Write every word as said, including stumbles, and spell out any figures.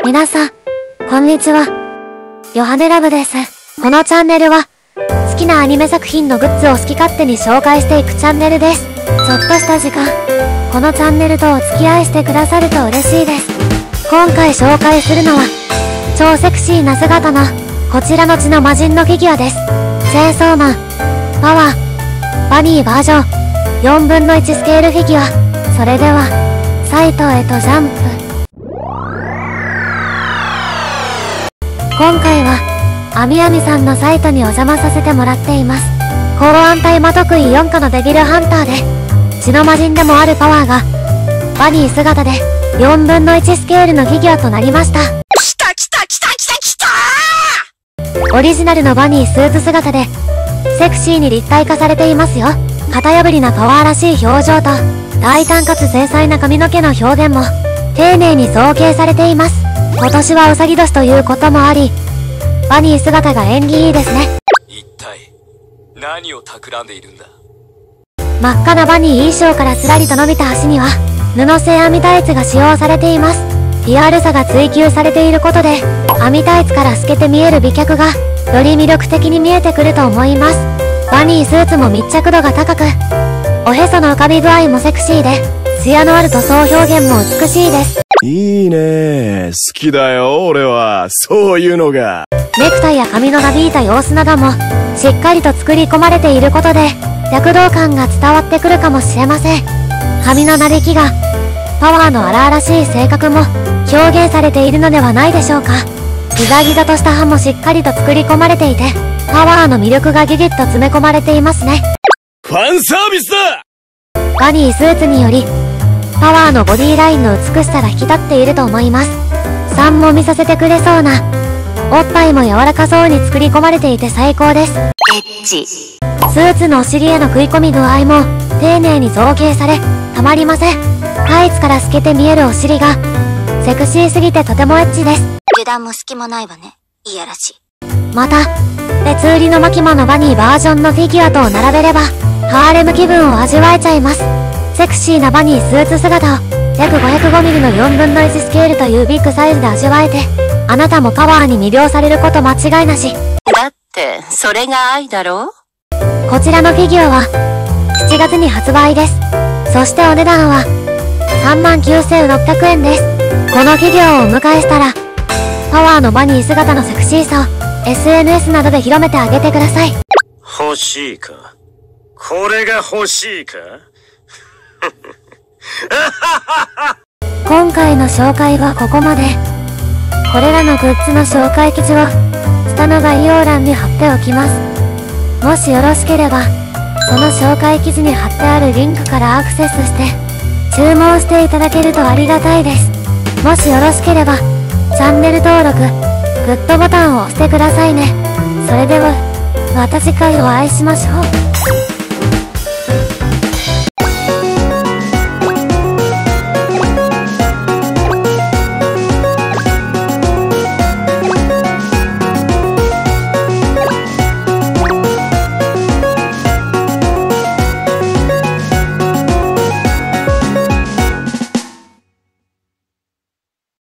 皆さん、こんにちは。ヨハネラブです。このチャンネルは、好きなアニメ作品のグッズを好き勝手に紹介していくチャンネルです。ちょっとした時間、このチャンネルとお付き合いしてくださると嬉しいです。今回紹介するのは、超セクシーな姿の、こちらの血の魔人のフィギュアです。チェーンソーマン、パワー、バニーバージョン、よんぶんのいちスケールフィギュア。それでは、サイトへとジャンプ。今回は、アミアミさんのサイトにお邪魔させてもらっています。高安対魔得意よんかのデビルハンターで、血の魔人でもあるパワーが、バニー姿で、よんぶんのいちスケールのフィギュアとなりました。 きたきたきたきたきたオリジナルのバニースーツ姿で、セクシーに立体化されていますよ。型破りなパワーらしい表情と、大胆かつ繊細な髪の毛の表現も、丁寧に造形されています。今年はうさぎ年ということもあり、バニー姿が縁起いいですね。 一体、何を企んでいるんだ。 真っ赤なバニー衣装からすらりと伸びた足には、布製網タイツが使用されています。リアルさが追求されていることで、網タイツから透けて見える美脚が、より魅力的に見えてくると思います。バニースーツも密着度が高く、おへその浮かび具合もセクシーで、艶のある塗装表現も美しいです。 いいね。好きだよ、俺は。そういうのが。 ネクタイや髪のなびいた様子なども、しっかりと作り込まれていることで、躍動感が伝わってくるかもしれません。髪のなびきが、パワーの荒々しい性格も、表現されているのではないでしょうか。ギザギザとした歯もしっかりと作り込まれていて、パワーの魅力がギュギュッと詰め込まれていますね。 ファンサービスだ。 バニースーツにより、パワーのボディラインの美しさが引き立っていると思います。酸も見させてくれそうな、おっぱいも柔らかそうに作り込まれていて最高です。 エッチ。 スーツのお尻への食い込み具合も、丁寧に造形され、たまりません。タイツから透けて見えるお尻が、セクシーすぎてとてもエッチです。 油断も隙もないわね。いやらしい。 また、別売りのマキマのバニーバージョンのフィギュアと並べれば、ハーレム気分を味わえちゃいます。セクシーなバニースーツ姿を、約 ごひゃくごミリ のよんぶんのいちスケールというビッグサイズで味わえて、あなたもパワーに魅了されること間違いなし。 だって、それが愛だろう？ こちらのフィギュアは、しちがつに発売です。そしてお値段は、さんまんきゅうせんろっぴゃくえんです。このフィギュアをお迎えしたら、パワーのバニー姿のセクシーさを エスエヌエス などで広めてあげてください。 欲しいか？これが欲しいか？ 今回の紹介はここまで。これらのグッズの紹介記事を下の概要欄に貼っておきます。もしよろしければ、その紹介記事に貼ってあるリンクからアクセスして注文していただけるとありがたいです。もしよろしければ、チャンネル登録、グッドボタンを押してくださいね。それでは、また次回お会いしましょう。